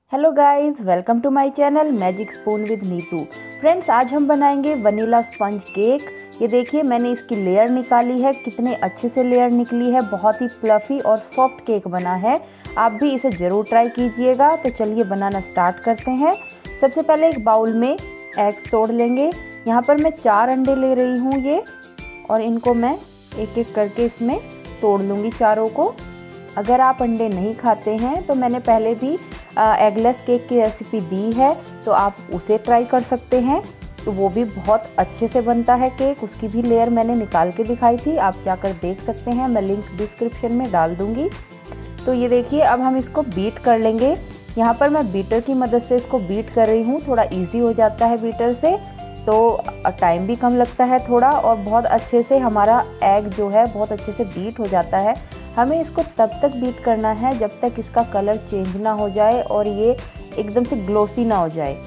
Hello guys, welcome to my channel magic spoon with Neetu. Friends, आज हम बनाएंगे vanilla sponge cake. ये देखिए, मैंने इसकी लेयर निकाली है। कितने अच्छे से लेयर निकली है। बहुत ही फ्लफी और सॉफ्ट केक बना है। आप भी इसे ज़रूर ट्राई कीजिएगा। तो चलिए बनाना स्टार्ट करते हैं। सबसे पहले एक बाउल में एग्स तोड़ लेंगे। यहाँ पर मैं 4 अंडे ले रही हूँ ये, और इनको मैं एक एक करके इसमें तोड़ लूँगी चारों को। अगर आप अंडे नहीं खाते हैं तो मैंने पहले भी एगलेस केक की रेसिपी दी है, तो आप उसे ट्राई कर सकते हैं। तो वो भी बहुत अच्छे से बनता है केक। उसकी भी लेयर मैंने निकाल के दिखाई थी, आप जाकर देख सकते हैं। मैं लिंक डिस्क्रिप्शन में डाल दूँगी। तो ये देखिए, अब हम इसको बीट कर लेंगे। यहाँ पर मैं बीटर की मदद से इसको बीट कर रही हूँ। थोड़ा ईजी हो जाता है बीटर से, तो टाइम भी कम लगता है थोड़ा, और बहुत अच्छे से हमारा एग जो है बहुत अच्छे से बीट हो जाता है। हमें इसको तब तक बीट करना है जब तक इसका कलर चेंज ना हो जाए और ये एकदम से ग्लोसी ना हो जाए।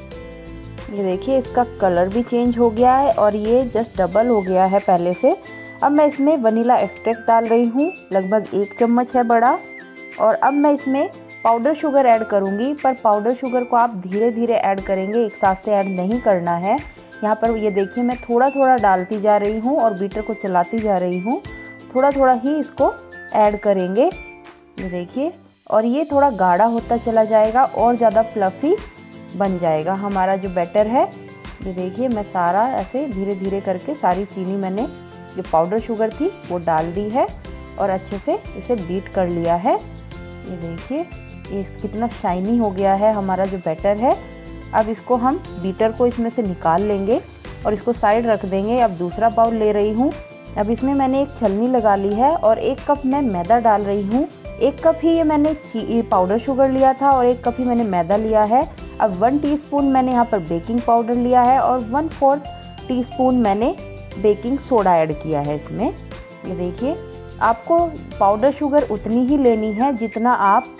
ये देखिए, इसका कलर भी चेंज हो गया है और ये जस्ट डबल हो गया है पहले से। अब मैं इसमें वनीला एक्सट्रैक्ट डाल रही हूँ, लगभग 1 चम्मच है बड़ा। और अब मैं इसमें पाउडर शुगर ऐड करूँगी, पर पाउडर शुगर को आप धीरे धीरे ऐड करेंगे, एक साथ से ऐड नहीं करना है। यहाँ पर ये देखिए, मैं थोड़ा थोड़ा डालती जा रही हूँ और बीटर को चलाती जा रही हूँ। थोड़ा थोड़ा ही इसको ऐड करेंगे। ये देखिए, और ये थोड़ा गाढ़ा होता चला जाएगा और ज़्यादा फ्लफ़ी बन जाएगा हमारा जो बैटर है। ये देखिए, मैं सारा ऐसे धीरे धीरे करके सारी चीनी मैंने जो पाउडर शुगर थी वो डाल दी है और अच्छे से इसे बीट कर लिया है। ये देखिए, ये कितना शाइनी हो गया है हमारा जो बैटर है। अब इसको हम बीटर को इसमें से निकाल लेंगे और इसको साइड रख देंगे। अब दूसरा बाउल ले रही हूँ। अब इसमें मैंने एक छलनी लगा ली है और 1 कप मैं मैदा डाल रही हूँ। 1 कप ही ये मैंने पाउडर शुगर लिया था और 1 कप ही मैंने मैदा लिया है। अब 1 टीस्पून मैंने यहाँ पर बेकिंग पाउडर लिया है और 1/4 टीस्पून मैंने बेकिंग सोडा ऐड किया है इसमें। ये देखिए, आपको पाउडर शुगर उतनी ही लेनी है जितना आप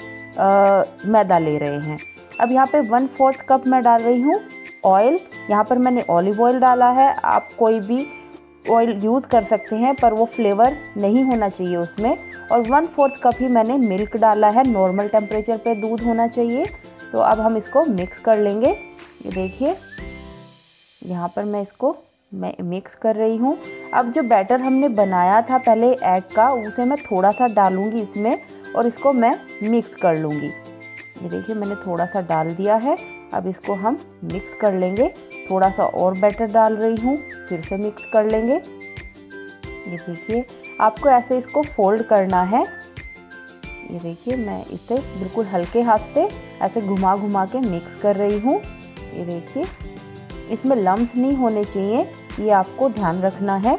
मैदा ले रहे हैं। अब यहाँ पे 1/4 कप मैं डाल रही हूँ ऑयल। यहाँ पर मैंने ऑलिव ऑयल डाला है। आप कोई भी ऑयल यूज़ कर सकते हैं, पर वो फ्लेवर नहीं होना चाहिए उसमें। और 1/4 कप ही मैंने मिल्क डाला है। नॉर्मल टेम्परेचर पे दूध होना चाहिए। तो अब हम इसको मिक्स कर लेंगे। ये देखिए, यहाँ पर मैं इसको मिक्स कर रही हूँ। अब जो बैटर हमने बनाया था पहले एग का, उसे मैं थोड़ा सा डालूँगी इसमें और इसको मैं मिक्स कर लूँगी। ये देखिए, मैंने थोड़ा सा डाल दिया है। अब इसको हम मिक्स कर लेंगे। थोड़ा सा और बैटर डाल रही हूँ, फिर से मिक्स कर लेंगे। ये देखिए, आपको ऐसे इसको फोल्ड करना है। ये देखिए, मैं इसे बिल्कुल हल्के हाथ से ऐसे घुमा घुमा के मिक्स कर रही हूँ। ये देखिए, इसमें लम्स नहीं होने चाहिए, ये आपको ध्यान रखना है।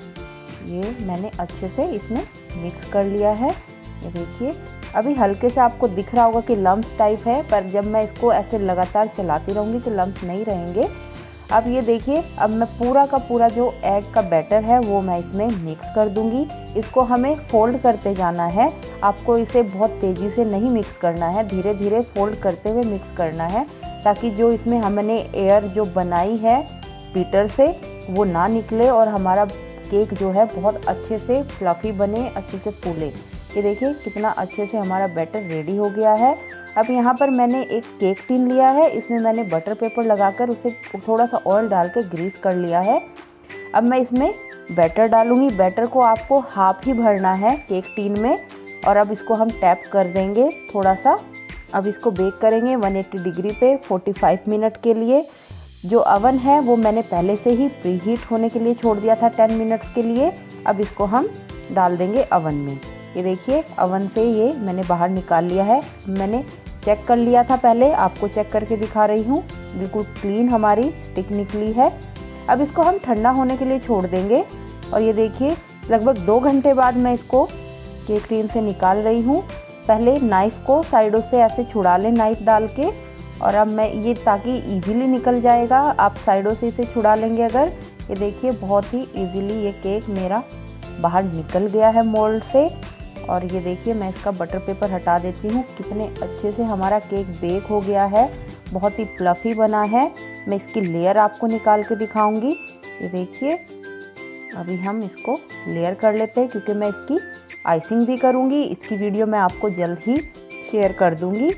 ये मैंने अच्छे से इसमें मिक्स कर लिया है। ये देखिए, अभी हल्के से आपको दिख रहा होगा कि लम्स टाइप है, पर जब मैं इसको ऐसे लगातार चलाती रहूँगी तो लम्स नहीं रहेंगे। अब ये देखिए, अब मैं पूरा का पूरा जो एग का बैटर है वो मैं इसमें मिक्स कर दूंगी। इसको हमें फोल्ड करते जाना है। आपको इसे बहुत तेज़ी से नहीं मिक्स करना है, धीरे धीरे फोल्ड करते हुए मिक्स करना है, ताकि जो इसमें हमने एयर जो बनाई है बीटर से वो ना निकले और हमारा केक जो है बहुत अच्छे से फ्लफ़ी बने, अच्छे से फूले। ये देखिए, कितना अच्छे से हमारा बैटर रेडी हो गया है। अब यहाँ पर मैंने एक केक टिन लिया है। इसमें मैंने बटर पेपर लगाकर उसे थोड़ा सा ऑयल डाल के ग्रीस कर लिया है। अब मैं इसमें बैटर डालूँगी। बैटर को आपको हाफ ही भरना है केक टिन में, और अब इसको हम टैप कर देंगे थोड़ा सा। अब इसको बेक करेंगे 180 डिग्री पे 45 मिनट के लिए। जो अवन है वो मैंने पहले से ही प्री हीट होने के लिए छोड़ दिया था 10 मिनट्स के लिए। अब इसको हम डाल देंगे अवन में। ये देखिए, अवन से ये मैंने बाहर निकाल लिया है। मैंने चेक कर लिया था पहले, आपको चेक करके दिखा रही हूँ। बिल्कुल क्लीन हमारी स्टिक निकली है। अब इसको हम ठंडा होने के लिए छोड़ देंगे। और ये देखिए, लगभग 2 घंटे बाद मैं इसको केक टिन से निकाल रही हूँ। पहले नाइफ़ को साइडों से ऐसे छुड़ा लें नाइफ़ डाल के, और अब मैं ये, ताकि इजीली निकल जाएगा, आप साइडों से इसे छुड़ा लेंगे अगर। ये देखिए, बहुत ही इजीली ये केक मेरा बाहर निकल गया है मोल्ड से। और ये देखिए, मैं इसका बटर पेपर हटा देती हूँ। कितने अच्छे से हमारा केक बेक हो गया है, बहुत ही फ्लफ़ी बना है। मैं इसकी लेयर आपको निकाल के दिखाऊंगी। ये देखिए, अभी हम इसको लेयर कर लेते हैं, क्योंकि मैं इसकी आइसिंग भी करूँगी। इसकी वीडियो मैं आपको जल्द ही शेयर कर दूँगी।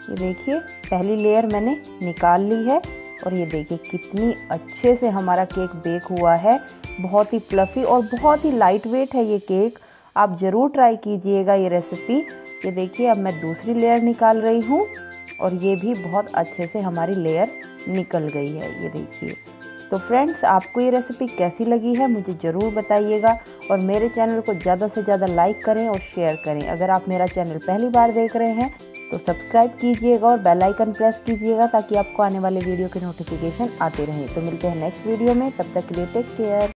ये देखिए पहली लेयर मैंने निकाल ली है और ये देखिए कितनी अच्छे से हमारा केक बेक हुआ है। बहुत ही फ्लफ़ी और बहुत ही लाइट वेट है ये केक। आप ज़रूर ट्राई कीजिएगा ये रेसिपी। ये देखिए अब मैं दूसरी लेयर निकाल रही हूँ और ये भी बहुत अच्छे से हमारी लेयर निकल गई है। ये देखिए। तो फ्रेंड्स, आपको ये रेसिपी कैसी लगी है मुझे ज़रूर बताइएगा और मेरे चैनल को ज़्यादा से ज़्यादा लाइक करें और शेयर करें। अगर आप मेरा चैनल पहली बार देख रहे हैं तो सब्सक्राइब कीजिएगा और बेल आइकन प्रेस कीजिएगा ताकि आपको आने वाले वीडियो के नोटिफिकेशन आते रहें। तो मिलते हैं नेक्स्ट वीडियो में, तब तक के लिए टेक केयर।